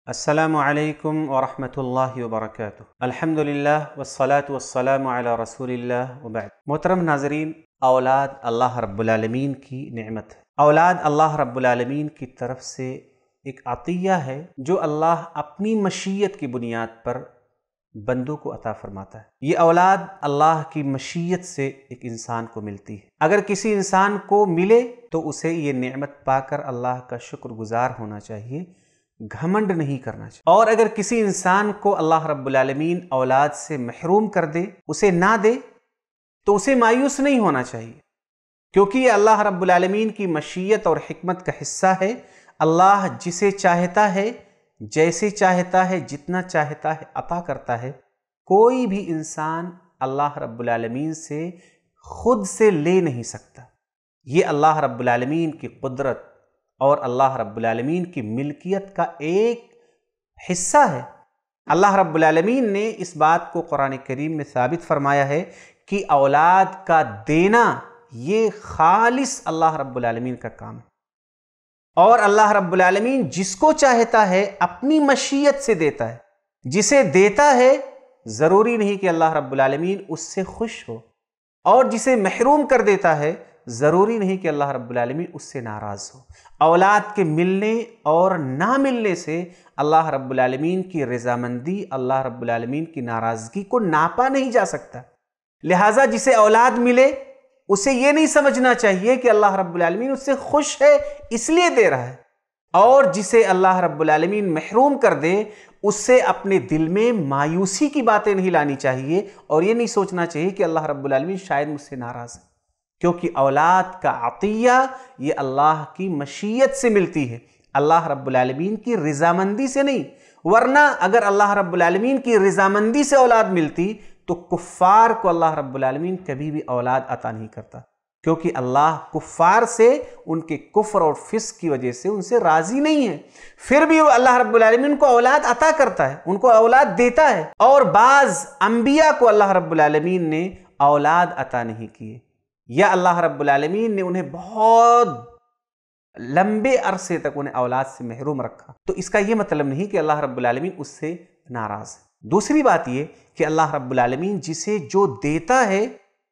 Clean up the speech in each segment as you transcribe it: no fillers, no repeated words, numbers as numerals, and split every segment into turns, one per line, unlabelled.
السلام علیکم ورحمۃ اللہ وبرکاتہ۔ الحمدللہ والصلاة والسلام علی رسول اللہ وبعد۔ محترم ناظرین، اولاد اللہ رب العالمین کی نعمت ہے۔ اولاد اللہ رب العالمین کی طرف سے ایک عطیہ ہے جو اللہ اپنی مشیت کی بنیاد پر بندوں کو عطا فرماتا ہے۔ یہ اولاد اللہ کی مشیت سے ایک انسان کو ملتی ہے۔ اگر کسی انسان کو ملے تو اسے یہ نعمت پا کر اللہ کا شکر گزار ہونا چاہیے، گھمنڈ نہیں کرنا چاہیے۔ اور اگر کسی انسان کو اللہ رب العالمین اولاد سے محروم کر دے، اسے نہ دے، تو اسے مایوس نہیں ہونا چاہیے، کیونکہ یہ اللہ رب العالمین کی مشیت اور حکمت کا حصہ ہے۔ اللہ جسے چاہتا ہے، جیسے چاہتا ہے، جتنا چاہتا ہے عطا کرتا ہے۔ کوئی بھی انسان اللہ رب العالمین سے خود سے لے نہیں سکتا۔ یہ اللہ رب العالمین کی قدرت اور اللہ رب العالمین کی ملکیت کا ایک حصہ ہے۔ اللہ رب العالمین نے اس بات کو قرآن کریم میں ثابت فرمایا ہے کہ اولاد کا دینا یہ خالص اللہ رب العالمین کا کام ہے، اور اللہ رب العالمین جس کو چاہتا ہے اپنی مشیت سے دیتا ہے۔ جسے دیتا ہے ضروری نہیں کہ اللہ رب العالمین اس سے خوش ہو، اور جسے محروم کر دیتا ہے ضروری نہیں کہ اللہ رب العالمین اس سے ناراض ہو۔ اولاد کے ملنے اور نہ ملنے سے اللہ رب العالمین کی رضامندی، اللہ رب العالمین کی ناراضگی کو ناپا نہیں جا سکتا۔ لہٰذا جسے اولاد ملے اسے یہ نہیں سمجھنا چاہیے کہ اللہ رب العالمین اس سے خوش ہے اس لیے دے رہا ہے، اور جسے اللہ رب العالمین محروم کر دے اس سے اپنے دل میں مایوسی کی باتیں نہیں لانی چاہیے، اور یہ نہیں سوچنا چاہیے کہ اللہ رب العالمین شاید مجھ سے ناراض ہے، کیونکہ اولاد کا عطیہ یہ اللہ کی مشیت سے ملتی ہے، اللہ رب العالمین کی رضامندی سے نہیں۔ ورنہ اگر اللہ رب العالمین کی رضامندی سے اولاد ملتی تو کفار کو اللہ رب العالمین کبھی بھی اولاد عطا نہیں کرتا، کیونکہ اللہ کفار سے ان کے کفر اور فسق کی وجہ سے ان سے راضی نہیں ہے۔ پھر بھی وہ اللہ رب العالمین کو اولاد عطا کرتا ہے، ان کو اولاد دیتا ہے۔ اور بعض انبیاء کو اللہ رب العالمین نے اولاد عطا نہیں کیے، یا اللہ رب العالمین نے انہیں بہت لمبے عرصے تک انہیں اولاد سے محروم رکھا۔ تو اس کا یہ مطلب نہیں کہ اللہ رب العالمین اس سے ناراض ہے۔ دوسری بات یہ کہ اللہ رب العالمین جسے جو دیتا ہے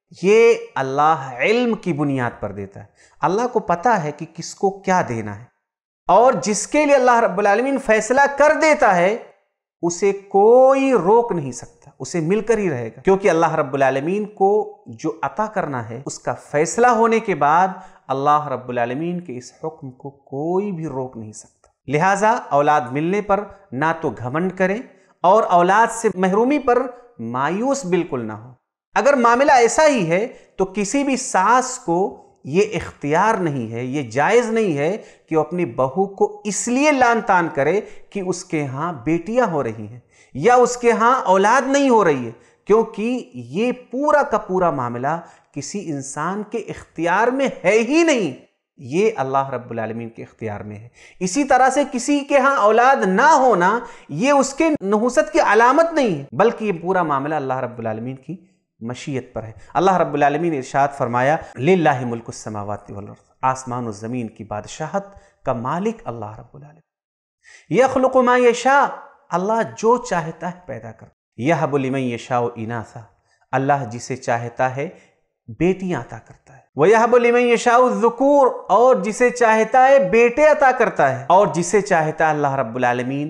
یہ اللہ علم کی بنیاد پر دیتا ہے۔ اللہ کو پتہ ہے کہ کس کو کیا دینا ہے، اور جس کے لیے اللہ رب العالمین فیصلہ کر دیتا ہے اسے کوئی روک نہیں سکتا، اسے مل کر ہی رہے گا، کیونکہ اللہ رب العالمین کو جو عطا کرنا ہے اس کا فیصلہ ہونے کے بعد اللہ رب العالمین کے اس حکم کو کوئی بھی روک نہیں سکتا۔ لہٰذا اولاد ملنے پر نہ تو گھمنڈ کریں، اور اولاد سے محرومی پر مایوس بالکل نہ ہو۔ اگر معاملہ ایسا ہی ہے تو کسی بھی ساس کو یہ اختیار نہیں ہے، یہ جائز نہیں ہے کہ وہ اپنی بہو کو اس لیے لان تان کرے کہ اس کے ہاں بیٹیاں ہو رہی ہیں یا اس کے ہاں اولاد نہیں ہو رہی ہے، کیونکہ یہ پورا کا پورا معاملہ کسی انسان کے اختیار میں ہے ہی نہیں، یہ اللہ رب العالمین کے اختیار میں ہے۔ اسی طرح سے کسی کے ہاں اولاد نہ ہونا یہ اس کے نحوست کی علامت نہیں ہے، بلکہ یہ پورا معاملہ اللہ رب العالمین کی مشیت پر ہے۔ اللہ رب العالمین نے ارشاد فرمایا للہ ملک السماوات والارض، آسمان و زمین کی بادشاہت کا مالک اللہ رب العالمین۔ یخلق ما یشاء، اللہ جو چاہتا ہے پیدا کرتا۔ یہب لمن یشاء اناثا، اللہ جسے چاہتا ہے بیٹیاں عطا کرتا ہے۔ وَيَهَبُ لِمَن يَشَاءُ الذُّكُورَ، اور جسے چاہتا ہے بیٹے عطا کرتا ہے، اور جسے چاہتا ہے اللہ رب العالمین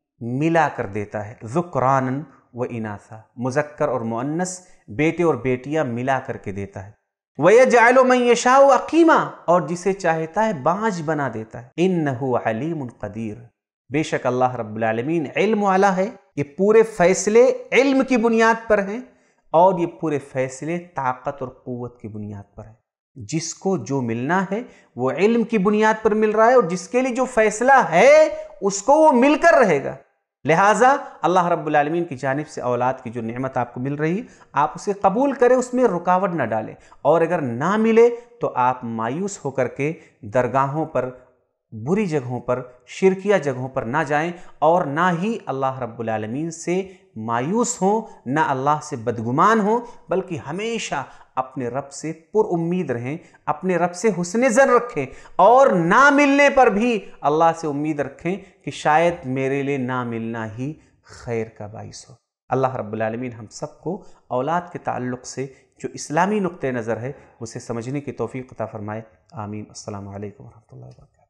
ملا کر دیتا ہے، ذُكْرَانًا وَإِنَاثًا، مذکر اور مؤنث بیٹے اور بیٹیاں ملا کر کے دیتا ہے۔ وَيَجْعَلُ مَن يَشَاءُ عَقِيمًا، اور جسے چاہتا ہے بانجھ بنا دیتا ہے۔ إِنَّهُ عَلِيمٌ قَدِيرٌ، بے شک اللہ رب العالمین علم والا ہے۔ یہ پورے فیصلے علم کی بنیاد پر ہیں، اور یہ پورے فیصلے طاقت اور قوت کی بنیاد پر ہیں۔ جس کو جو ملنا ہے وہ علم کی بنیاد پر مل رہا ہے، اور جس کے لیے جو فیصلہ ہے اس کو وہ مل کر رہے گا۔ لہٰذا اللہ رب العالمین کی جانب سے اولاد کی جو نعمت آپ کو مل رہی ہے آپ اسے قبول کریں، اس میں رکاوٹ نہ ڈالیں، اور اگر نہ ملے تو آپ مایوس ہو کر کے درگاہوں پر، بری جگہوں پر، شرکیہ جگہوں پر نہ جائیں، اور نہ ہی اللہ رب العالمین سے مایوس ہوں، نہ اللہ سے بدگمان ہوں، بلکہ ہمیشہ اپنے رب سے پر امید رہیں، اپنے رب سے حسن ظن رکھیں، اور نہ ملنے پر بھی اللہ سے امید رکھیں کہ شاید میرے لیے نہ ملنا ہی خیر کا باعث ہو۔ اللہ رب العالمین ہم سب کو اولاد کے تعلق سے جو اسلامی نقطہ نظر ہے اسے سمجھنے کی توفیق عطا فرمائے، آمین۔ السلام علیکم ورحمۃ اللہ وبرکاتہ۔